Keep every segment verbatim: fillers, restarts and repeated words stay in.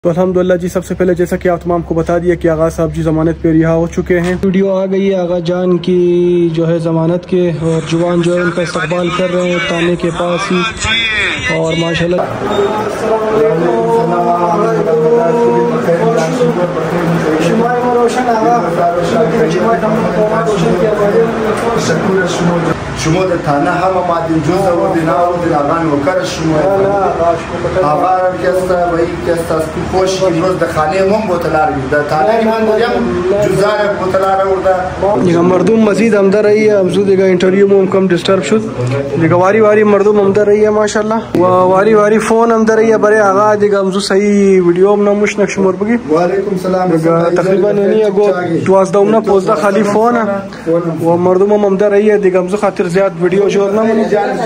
तो अल्हम्दुलिल्लाह जी, सबसे पहले जैसा कि आप तमाम को बता दिया कि आगा साहब जी ज़मानत पे रिहा हो चुके हैं। वीडियो आ गई है आगा जान की जो है ज़मानत के, और जुबान जो है उनका इस्तकबाल कर रहे हैं थाने के पास ही। और माशाल्लाह شما در تانه هم آمدین جز و دینا و دینا غن و کار شما آقا را کستا و این کستا از تو خوش امروز در خانه من بوتلار در تانه که من بودیم جزار بوتلار ورده دیگه مردم مزید همدر رہی ہے. افزو دیگه انٹرویو میں کم ڈسٹرب شد دیگه واری واری مردم همدر رہی ہے ماشاءاللہ و واری واری فون همدر رہی ہے برای آقا دیگه افزو صحیح ویڈیو میں نموش نقش مر بگی وعلیکم سلام تقریبا یعنی اگو دوازده اونا پوزده خالی فون و مردم همدر رہی ہے دیگه افزو خاطر زیاد ویڈیو جوڑ نہ منی.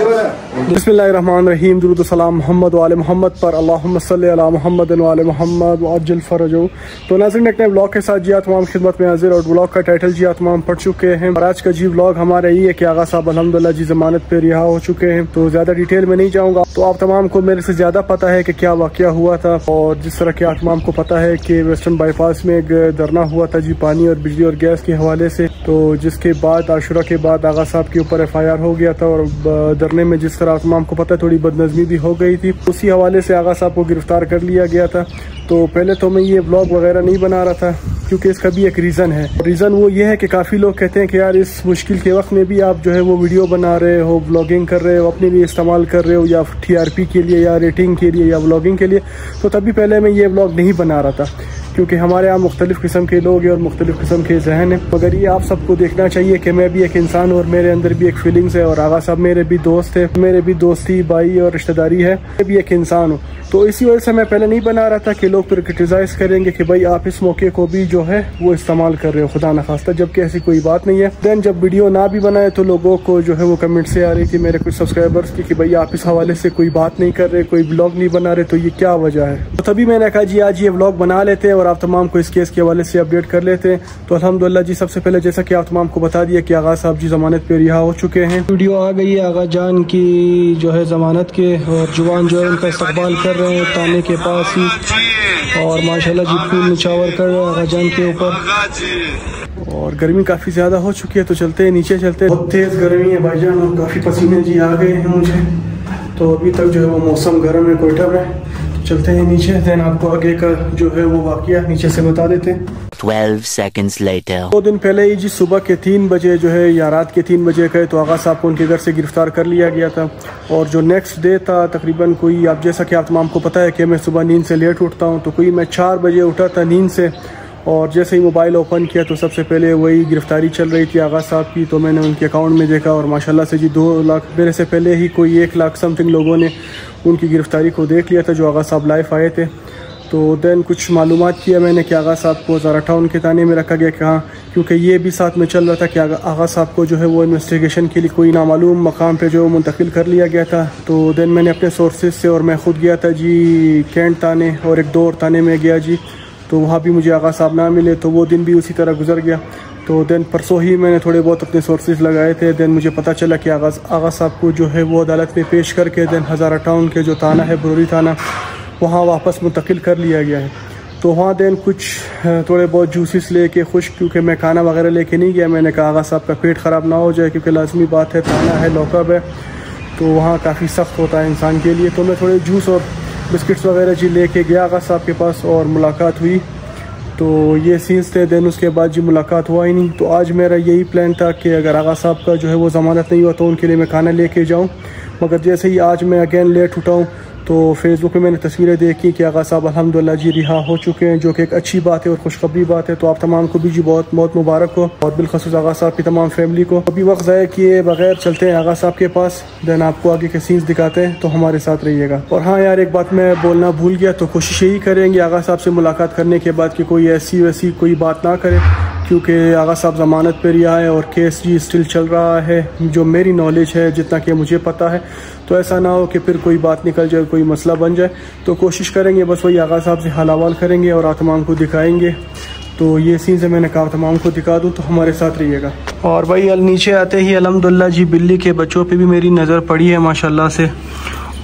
بسم اللہ الرحمن الرحیم. درود و سلام محمد و آل محمد پر. اللہم صلی علی محمد و آل محمد و عجل فرجو. تو ناظرین ایک نئے بلاگ کے ساتھ جی آپ تمام خدمت میں حاضر، اور بلاگ کا ٹائٹل جی آپ تمام پڑھ چکے ہیں. اور آج کا جی بلاگ ہمارا یہ ہے کہ آغا صاحب الحمدللہ جی ضمانت پہ رہا ہو چکے ہیں. تو زیادہ ڈیٹیل میں نہیں جاؤں گا. تو آپ تمام کو میرے سے زیادہ پتہ ہے کہ کیا واقعہ ہوا تھا، اور جس طرح کہ آپ تمام کو پتہ ہے کہ ویسٹرن بائی پاس میں ایک دھرنا ہوا تھا جی پانی اور بجلی اور گیس کے حوالے سے. تو جس کے بعد عاشورہ کے بعد آغا صاحب کے اوپر ایف آئی آر ہو گیا تھا، اور دھرنے میں جس طرح تمام کو پتہ تھوڑی بدنظمی بھی ہو گئی تھی. اسی حوالے سے آغا صاحب کو گرفتار کر لیا گیا تھا. تو پہلے تو میں یہ بلاگ وغیرہ نہیں بنا رہا تھا کیونکہ اس کا بھی ایک ریزن ہے. ریزن وہ یہ ہے کہ کافی لوگ کہتے ہیں کہ یار اس مشکل کے وقت میں بھی آپ جو ہے وہ ویڈیو بنا رہے ہو، بلاگنگ کر رہے ہو، اپنے لیے استعمال کر رہے ہو، یا ٹی آر پی کے لیے یا ریٹنگ کے لیے یا بلاگنگ کے لیے. تو تبھی پہلے میں یہ بلاگ نہیں بنا رہا تھا کیونکہ ہمارے یہاں مختلف قسم کے لوگ ہیں اور مختلف قسم کے ذہن ہیں. مگر یہ آپ سب کو دیکھنا چاہیے کہ میں بھی ایک انسان ہوں اور میرے اندر بھی ایک فیلنگز ہے، اور آغا صاحب میرے بھی دوست ہے، میرے بھی دوستی بھائی اور رشتہ داری ہے. میں بھی ایک انسان ہوں. تو اسی وجہ سے میں پہلے نہیں بنا رہا تھا کہ لوگ پھر کرٹیسائز کریں گے کہ بھائی آپ اس موقع کو بھی جو ہے وہ استعمال کر رہے ہو خدا نخواستہ، جبکہ ایسی کوئی بات نہیں ہے. دین جب ویڈیو نہ بھی بنائے تو لوگوں کو جو ہے وہ کمنٹ سے آ رہی تھی میرے کچھ سبسکرائبرز کی کہ بھائی آپ اس حوالے سے کوئی بات نہیں کر رہے، کوئی بلاگ نہیں بنا رہے، تو یہ کیا وجہ ہے. تو تبھی میں نے کہا جی آج یہ بلاگ بنا لیتے ہیں اور آپ تمام کو اس کیس کے حوالے سے اپڈیٹ کر لیتے ہیں. تو الحمدللہ جی، سب سے پہلے جیسا کہ آپ تمام کو بتا دیا کہ آغا صاحب جی ضمانت پہ رہا ہو چکے ہیں. ویڈیو آ گئی ہے آغا جان کی جو ہے ضمانت کے، اور جوان جو ہے ان کا استقبال کر رہے ہیں تانے کے پاس ہی. اور ماشاءاللہ جی پھول نچاور کر رہے ہیں آغا جان کے اوپر. اور گرمی کافی زیادہ ہو چکی ہے تو چلتے ہیں نیچے. چلتے ہیں، بہت تیز گرمی ہے بھائی جان، اور کافی پسینے جی آ گئے ہیں مجھے. تو ابھی تک جو ہے وہ موسم گرم ہے کوئٹہ میں. چلتے ہیں نیچے، دین آپ کو آگے کا جو ہے وہ واقعہ نیچے سے بتا دیتے ہیں. twelve seconds later. دو دن پہلے ہی جی صبح کے تین بجے جو ہے یا رات کے تین بجے گئے تو آغا صاحب کو ان کے گھر سے گرفتار کر لیا گیا تھا. اور جو نیکسٹ ڈے تھا تقریباً کوئی، آپ جیسا کہ آپ تمام کو پتہ ہے کہ میں صبح نیند سے لیٹ اٹھتا ہوں، تو کوئی میں چار بجے اٹھا تھا نیند سے. اور جیسے ہی موبائل اوپن کیا تو سب سے پہلے وہی گرفتاری چل رہی تھی آغا صاحب کی. تو میں نے ان کے اکاؤنٹ میں دیکھا اور ماشاءاللہ سے جی دو لاکھ میرے سے پہلے ہی کوئی ایک لاکھ سم تھنگ لوگوں نے ان کی گرفتاری کو دیکھ لیا تھا جو آغا صاحب لائف آئے تھے. تو دین کچھ معلومات کیا میں نے کہ آغا صاحب کو زارا ٹاؤن کے تانے میں رکھا گیا کہاں، کیونکہ یہ بھی ساتھ میں چل رہا تھا کہ آغا صاحب کو جو ہے وہ انویسٹیگیشن کے لیے کوئی نامعلوم مقام پہ جو منتقل کر لیا گیا تھا. تو دین میں نے اپنے سورسز سے، اور میں خود گیا تھا جی کینٹ تانے، اور ایک دو اور تانے میں گیا جی. تو وہاں بھی مجھے آغا صاحب نہ ملے، تو وہ دن بھی اسی طرح گزر گیا. تو دین پرسوں ہی میں نے تھوڑے بہت اپنے سورسز لگائے تھے. دین مجھے پتہ چلا کہ آغا آغا صاحب کو جو ہے وہ عدالت میں پیش کر کے دین ہزارہ ٹاؤن کے جو تھانہ ہے بروری تھانہ وہاں واپس منتقل کر لیا گیا ہے. تو وہاں دین کچھ تھوڑے بہت جوسز لے کے خوش، کیونکہ میں کھانا وغیرہ لے کے نہیں گیا. میں نے کہا آغا صاحب کا پیٹ خراب نہ ہو جائے، کیونکہ لازمی بات ہے تھانہ ہے، لوکب ہے، تو وہاں کافی سخت ہوتا ہے انسان کے لیے. تو میں تھوڑے جوس اور بسکٹس وغیرہ جی لے کے گیا آغا صاحب کے پاس، اور ملاقات ہوئی. تو یہ سینس تھے. دین اس کے بعد جی ملاقات ہوا ہی نہیں. تو آج میرا یہی پلان تھا کہ اگر آغا صاحب کا جو ہے وہ ضمانت نہیں ہوا تو ان کے لیے میں کھانا لے کے جاؤں. مگر جیسے ہی آج میں اگین لیٹ اٹھا ہوں تو فیس بک میں میں نے تصویریں دیکھی کہ آغا صاحب الحمدللہ جی رہا ہو چکے ہیں، جو کہ ایک اچھی بات ہے اور خوشخبری بات ہے. تو آپ تمام کو بھی جی بہت بہت مبارک ہو، اور بالخصوص آغا صاحب کی تمام فیملی کو. ابھی وقت ضائع کیے بغیر چلتے ہیں آغا صاحب کے پاس. دین آپ کو آگے کے سینس دکھاتے ہیں، تو ہمارے ساتھ رہیے گا. اور ہاں یار، ایک بات میں بولنا بھول گیا، تو کوشش یہی کریں گے آغا صاحب سے ملاقات کرنے کے بعد کہ کوئی ایسی ویسی کوئی بات نہ کرے، کیونکہ آغا صاحب ضمانت پہ رہا ہے اور کیس جی اسٹل چل رہا ہے. جو میری نالج ہے، جتنا کہ مجھے پتہ ہے، تو ایسا نہ ہو کہ پھر کوئی بات نکل جائے، کوئی مسئلہ بن جائے. تو کوشش کریں گے بس وہی آغا صاحب سے حال احوال کریں گے اور آپ تمام کو دکھائیں گے. تو یہ سین سے میں نے کہا تمام کو دکھا دوں، تو ہمارے ساتھ رہیے گا. اور بھائی نیچے آتے ہی الحمدللہ جی بلی کے بچوں پہ بھی میری نظر پڑی ہے ماشاءاللہ سے.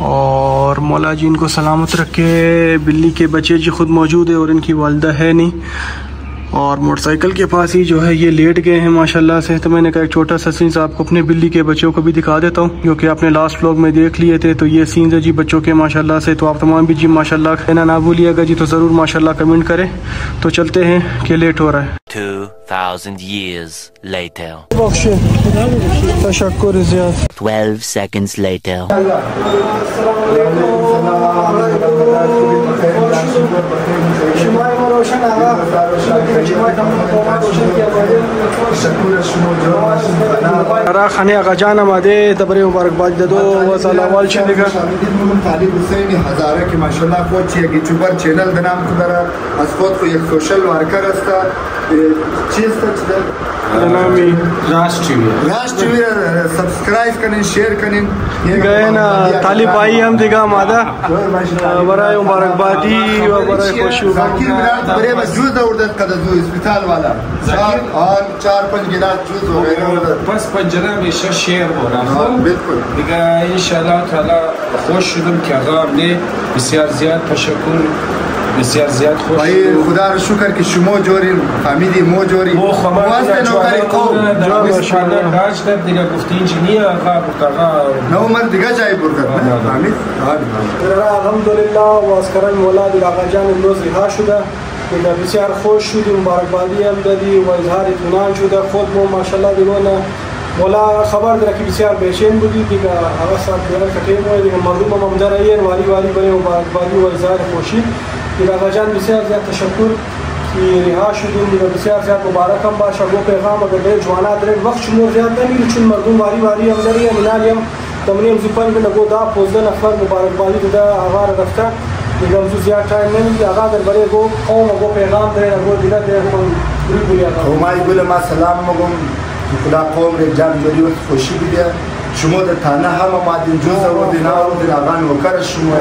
और मौला जी इनको सलामत रखे। बिल्ली के बच्चे जी खुद मौजूद है और इनकी वालदा है नहीं, और मोटरसाइकिल के पास ही जो है ये लेट गए हैं माशाल्लाह से। तो मैंने कहा एक छोटा सा सीन्स आपको अपने बिल्ली के बच्चों को भी दिखा देता हूँ, जो कि आपने लास्ट व्लॉग में देख लिए थे। तो ये सीन्स है जी बच्चों के माशाल्लाह से। तो आप तमाम भी जी माशाल्लाह कहना ना भूलिएगा जी, तो ज़रूर माशाल्लाह कमेंट करें। तो चलते हैं कि लेट हो रहा है। Two thousand years later. तशक्कुर ज़ियाद। Twelve seconds later. खाने आगा जान आमादे तबरे मुबारकबाद दे दो वसालावाल शनिका तालिब हुसैन हजारे की माशाल्लाह को अच्छी यूट्यूबर चैनल का नाम खुदा अस्कोत को एक सोशल वर्कर असता चीज तक नामी राष्ट्रीय राष्ट्रीय सब्सक्राइब करें शेयर करें गए ना तालिब भाई हम दिखा मादा बराए मुबारकबादी और बराए खुशी जाकिर मिराज बड़े मौजूद है उधर कददू अस्पताल वाला और चार पांच गिलास जूस हो गए बस पंजना में शेयर हो रहा है बिल्कुल دیگه انشالله تعالی خوش شدم که آقا همه بسیار زیاد تشکر بسیار زیاد خوش भाई खुदा का शुक्र कि शुमो जोरी फैमिली मो जोरी वो खबर वास्ते नौकरी को راج در دیگه گفتی انجینیر آقا بطاقا نو من دیگه جای برکت حمید الحمدلله واسکران مولا دی آقا جان امروز رها شده دیگه بسیار خوش شدیم مبارکبادی هم دادی و اظهار اطمینان شده خود مو ماشاءالله دیگه مولا خبر در کی بسیار بیشین بودی دیگه آقا صاحب دیگر کتیم و دیگه مردم هم در این واری واری برای مبارکبادی و اظهار خوشی دیگه آقا جان بسیار زیاد تشکر که رها شدیم دیگه بسیار زیاد مبارک هم باشه گو پیغام اگر در جوانا در وقت شمور زیاد نمیره چون مردم واری واری هم در این منال هم تمنیم زپن به نگو دا پوزده نفر مبارکبادی دا آقا رفته دیگه هم زیاد تایم نمیده آقا در برای گو قوم گو پیغام در نگو دیگه در کن بری بری آقا و ما یقول ما سلام مگم خدا قوم ر جان جوری وقت خوشی بیده شما در تانه هم مادین جوز و دینا و دینا آقان وکر شما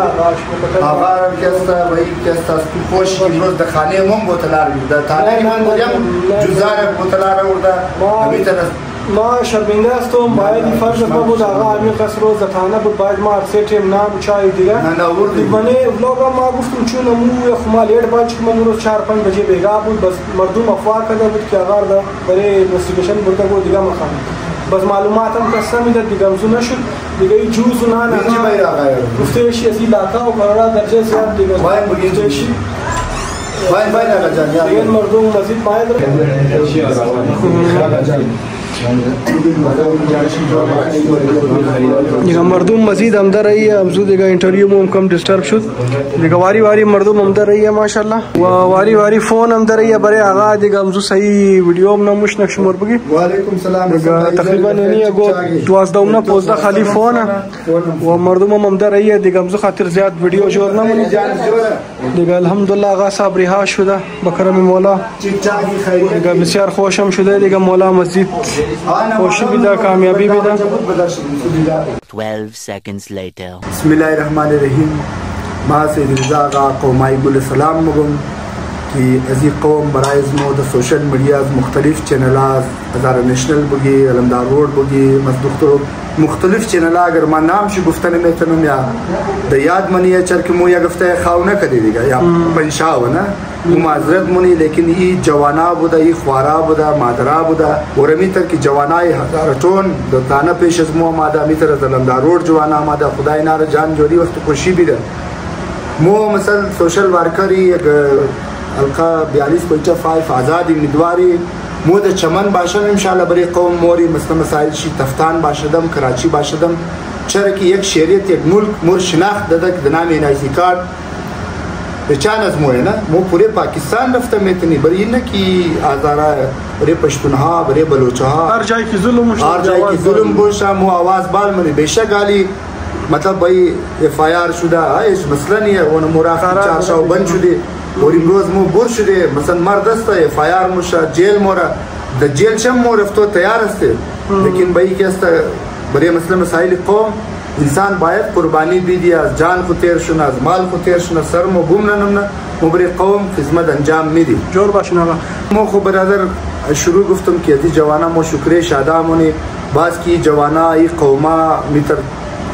آقا را کستا و این کستا تو خوشی که روز در خانه من بوتلار بید در تانه که من بودیم جوزار بوتلار ورده همی تنست ما شرمنده هستم باید فرض بود آقا همین قصر روز تانه بود باید ما عرصه تیم نام چای دیگه منه ولاغا ما گفتم چون امو خما لیٹ باید چون من روز چهار پنج بجه بیگا بود بس مردم افوار کرده بود که آقا دا برای انوستیگیشن برده بود دیگه مخانه بس معلومات هم قسم میداد دیگه امزو نشد دیگه ای جوز و نان گفتهشی از این لاکا و قرارا درجه زیاد دیگه گفتهشی باید باید آقا جان دیگه مردم مزید باید دیگه مردم مزید همدار رہی ہے امزو دیگه انٹرویو میں کم ڈسٹرب شد دیگه واری واری مردم همدار رہی ہے ماشاءاللہ و واری واری فون همدار رہی ہے برای آقا دیگه امزو صحیح ویڈیو میں نموش نقش مر بگی وعلیکم سلام دیگه تقریبا یعنی اگو دوازده اونه پوزده خالی فون و مردم همدار رہی ہے دیگه امزو خاطر زیاد ویڈیو جور نمونی دیگه الحمدلله آقا صاحب رها شده بکرم مولا دیگه بسیار خوشم شده دیگه مولا مسجد خوشی بیده کامیابی بیده. Twelve seconds later. بسم الله الرحمن الرحیم ما سید رضا آقا قومای گل سلام مگم که از این قوم برای ازمو در سوشل میڈیا از مختلف چینل از هزار نیشنل بگی علمدار روڈ بگی مصدوق مختلف چینل اگر ما نام شو گفتن میتونم یا د یاد منی چر که مو یا گفته خاونه کدی دیگه یا پنشاو نه مو معذرت منی لیکن ای جوانا بوده ای خوارا بوده مادرا بوده ورمی تر که جوانای هزار ټون د تانه پیش از مو ماده می تر علمدار روڈ جوانا ماده خدای نار جان جوری وقت خوشی بیده مو مثلا سوشل ورکری القا بیالیس کوچه فایف آزاد امیدواری مو د چمن باشم انشالله برای قوم موری مثل مسائل شی تفتان باشدم کراچی باشدم چرا که یک شریعت یک ملک مور شناخت داده که د نام اینایسی کارت به چند از موه نه مو پوره پاکستان رفته میتونی برای اینه که آزارا برای پشتونها برای بلوچها هر جایی که ظلم هر جایی که ظلم باشه مو آواز بال منی بیشک علی مطلب بای اف آی آر شده هیچ مثلا نیه اون مراقب چارشاو بند شده و امروز مو بر شده مثلا مرد است اف آی آر موشه جیل مورا د جیل چم مو رفتو تیار است لیکن بایی که است برای مثلا مسائل قوم انسان باید قربانی بیدی از جان کو تیر شونه از مال کو تیر شونه سر مو گم ننم نه مو برای قوم خدمت انجام میدی جور باشین آقا مو خو برادر شروع گفتم که دی جوانا مو شکر شادامونی باز کی جوانا ای قوما میتر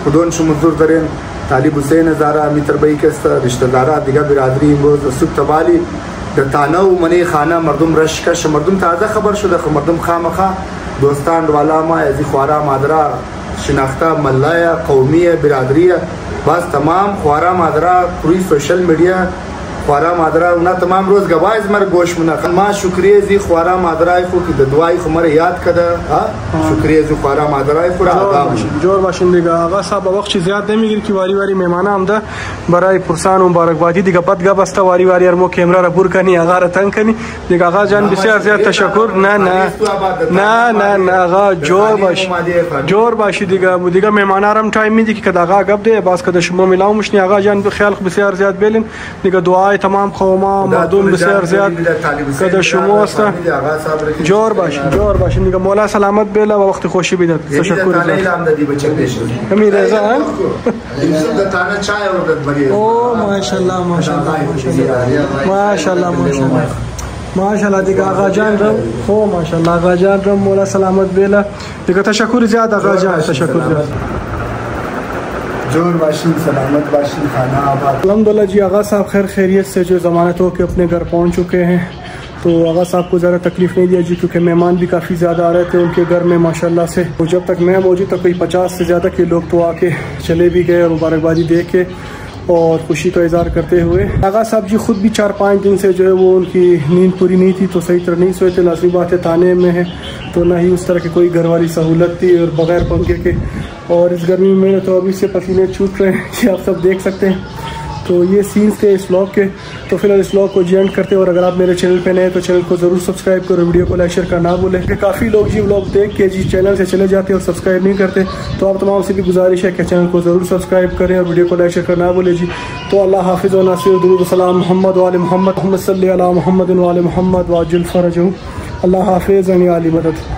خودون شو منظور دارین طالب حسین زارا میتربایی کست رشته‌دارا دیگه برادری امروز سوق تبالی در تانه و منی خانه مردم رش کش مردم تازه خبر شده خو مردم خامخا دوستان والا ما از خوارا مادرا شناخته ملایا قومیه برادریه بس تمام خوارا مادرا پوری سوشل میڈیا خوارا مادرا اونا تمام روز گواز مر گوش منا ما شکریه زی خوارا مادرا خو کی د دعای خو مر یاد کده شکریه زی خوارا مادرا خو را آداب جور باشین دیگه آقا صاحب وقت زیاد نمیگیره که واری واری مهمانه آمده برای پرسان و مبارکبادی دیگه بعد گپ است واری واری ارمو کیمرا را پور کنی آقا را تنگ کنی دیگه آقا جان بسیار زیاد تشکر نه نه نه نه نه آقا جور باش جور باشی دیگه دیگه مهمانه رم تایم میدی که آقا گپ ده باز کده شما میلاومش نی آقا جان خیال بسیار زیاد بلین دیگه دعای تمام قوما مردم بسیار زیاد کده شما است جور باش جور باش دیگه مولا سلامت بله و وقت خوشی بیدت تشکر همین رضا ها او ماشاءالله ماشاءالله ماشاءالله ماشاءالله ماشاءالله دیگه آقا جان رم او ماشاءالله آقا جان رم مولا سلامت بله دیگه تشکر زیاد آقا جان تشکر زیاد जोर बाशिन सलामत बाशिन खाना आबाद अलहमदुलिल्लाह जी आगा साहब खैर खैरियत से जो ज़मानत हो के अपने घर पहुंच चुके हैं तो आगा साहब को ज़रा तकलीफ़ नहीं दिया जी क्योंकि मेहमान भी काफ़ी ज़्यादा आ रहे थे उनके घर में माशाल्लाह से तो जब तक मैं मौजूद था कोई पचास से ज़्यादा के लोग तो आके चले भी गए और मुबारकबादी दे के और खुशी का इजहार करते हुए आगा साहब जी खुद भी चार पाँच दिन से जो है वो उनकी नींद पूरी नहीं थी तो सही तरह नहीं सोए थे लाजमी बात है थाने में है तो ना ही उस तरह की कोई घर वाली सहूलत थी और बगैर पंखे के और इस गर्मी में तो अभी से पसीने छूट रहे हैं कि आप सब देख सकते हैं तो ये सीन्स थे इस व्लॉग के तो फिलहाल इस व्लॉग को एंड करते हैं और अगर आप मेरे चैनल पे नए तो चैनल को ज़रूर सब्सक्राइब करो वीडियो को लाइक शेयर करना ना भूलें कि काफ़ी लोग जी व्लॉग देख के जी चैनल से चले जाते हैं और सब्सक्राइब नहीं करते तो आप तमाम से भी गुजारिश है कि चैनल को ज़रूर सब्सक्राइब करें और वीडियो को लाइक शेयर करना ना भूलें जी तो अल्लाह हाफिज़ व नासिर दुरूद सलाम मोहम्मद वाले मोहम्मद मोहम्मद सल्लल्लाहु अलैहि मोहम्मद वाले मोहम्मद वाजिल फरजहू अल्लाह हाफिज़ व आली मदद।